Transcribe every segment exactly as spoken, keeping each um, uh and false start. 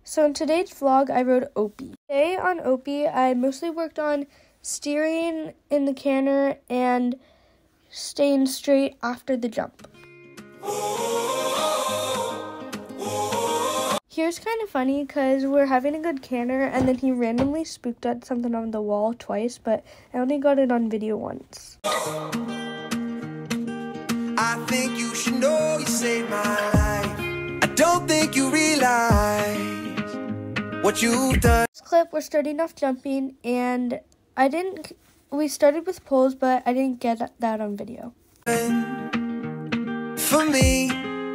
So in today's vlog, I rode Opie. Today on Opie, I mostly worked on steering in the canter and staying straight after the jump. Here's kind of funny because we're having a good canter and then he randomly spooked at something on the wall twice, but I only got it on video once. I think you should know you saved my life. I don't think you realize what you've done. This clip, we're starting off jumping, and I didn't, we started with poles, but I didn't get that on video. For me,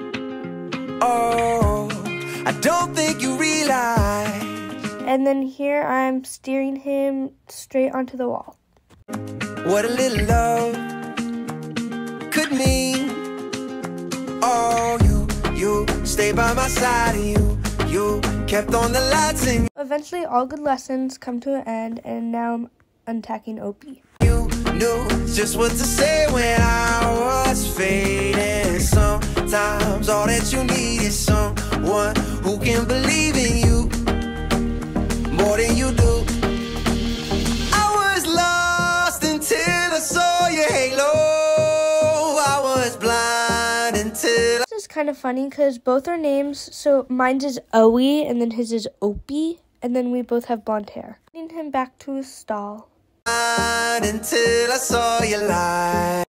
oh, I don't think you realize. And then here I'm steering him straight onto the wall. What a little love could mean. Oh, you, you stay by my side, and you, you kept on the lights, and eventually all good lessons come to an end, and now I'm untacking Opie. you knew just what to say when I was fading. Sometimes all that you need is someone who can believe in you more than you do. I was lost until I saw your halo. I was blind until I This is kind of funny because both are names, so mine's is Owie and then his is Opie, and then we both have blonde hair. Leading him back to his stall. blind until I saw your light.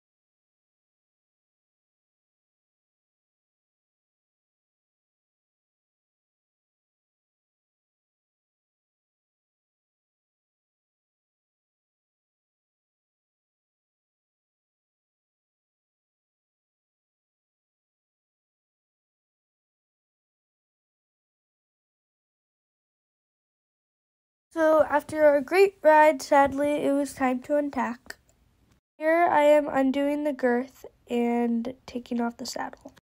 So after our great ride, sadly, it was time to untack. Here I am undoing the girth and taking off the saddle.